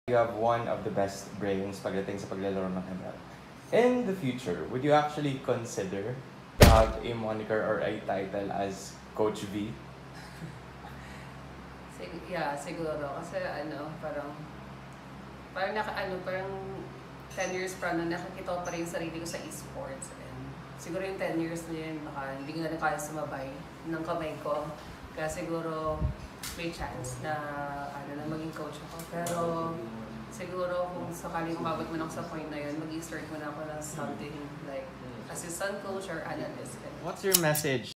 You have one of the best brains pagdating sa paglalaro ng ML. In the future, would you actually consider to have a moniker or a title as Coach V? Siguro. Kasi parang 10 years pa na nakikita ko pa rin yung sarili ko sa esports. And siguro yung 10 years na yun, baka hindi ko na kaya sumabay ng kamay ko. Kaya siguro may chance na maging coach ako. Pero siguro kung sakaling umabot mo na ako sa point na yun, mag-start mo na ako ng something like assistant coach or analyst. What's your message